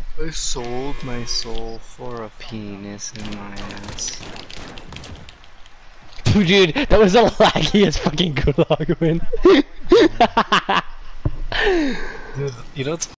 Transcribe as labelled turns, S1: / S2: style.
S1: I sold my soul for a penis in my ass.
S2: Dude, that was the laggiest fucking Gulag win.
S1: Dude, you know what's